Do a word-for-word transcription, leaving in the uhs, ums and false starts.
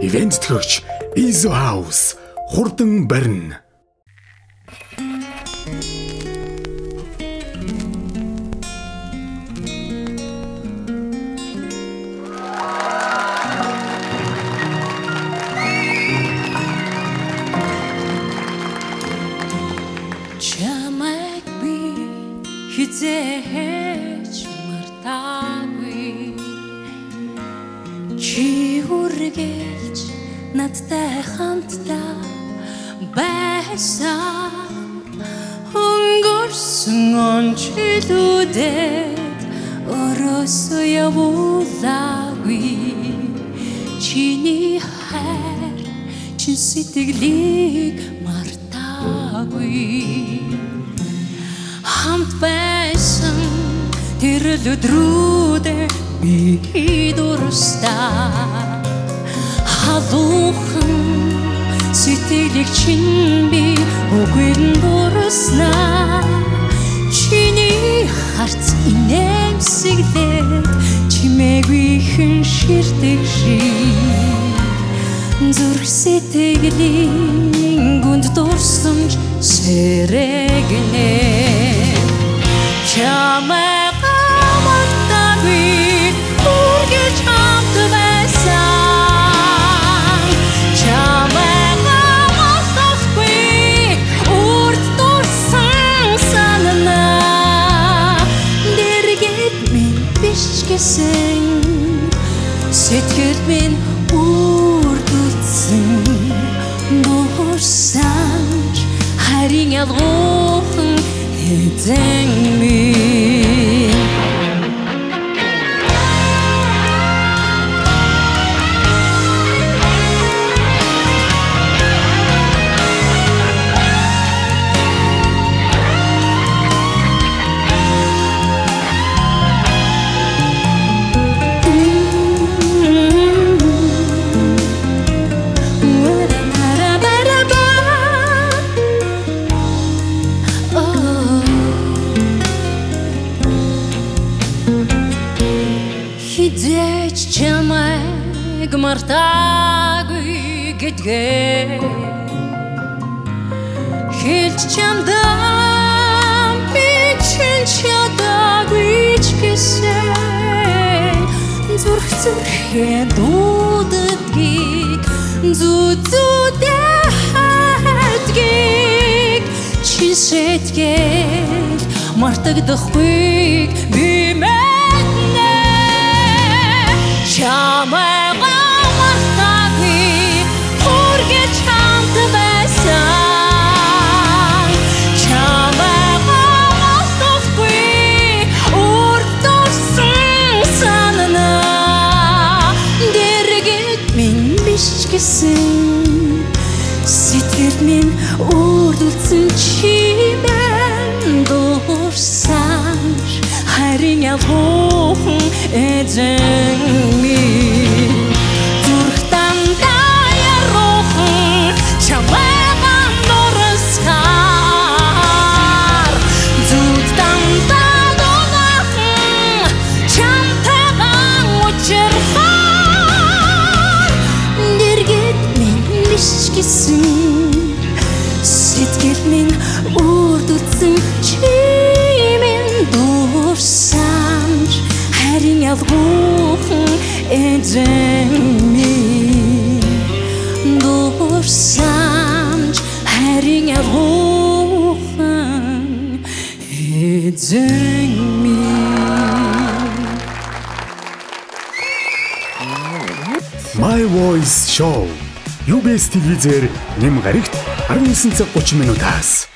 Ивент төгч Izo House хурдан барина. Чамайг би хизээж мартаагүй. Чи үргэлж надтай хамтдаа байсан. Өнгөрсөн он жилүүдэд өрөөсөө явуулаагүй. Чиний хайр чин сэтгэлийг хамт байсан тэр л өдрүүдэд би дурсаа халуухан сэтгэлийг чин би үгүй дурснаа чиний харц инээмсэглээд чимээгүй хэн ширдэг шиг зүрх сэтгэлийн гүнд дурсамж сэрэгнэ чамайг мартаагүй үргэлж хамт байсан чамайг мартахгүй үрд дурсан санана дэргэд минь биш гэсэн сэтгэл минь үрдүүлсэн дурсанж харин ялгуухан эзэн минь хизээч чамайг мартаагүй гэдгээ хэлж чамдаа би чин чадаагүй ч гэсэн зүрх зүрхээ дууддгийг зүү зүүдээ хайтгийг чи сэтгэл мартагдахгүй би чамайг мартаагүй үргэлж хамт байсан чамайг мартахгүй үрд дурсан санана дэргэд минь биш гэсэн сэтгэл минь үрдүүлсэн чимээ дурсан харин ялгуухан эзэн минь зүрхтэн даяархан чамайг дурсахаар зүрхтэн даяархан чамтайгаа учрахаар дэргэд минь биш гэсэн сэтгэл минь үрдүүлсэн чимээ дурсан харин ялгуухан эзэн минь дурсамж харин ялгуухан эзэн минь My Voice Show ю би эс телевизээр нэм гарагт арван нисан цаг гучин минутаас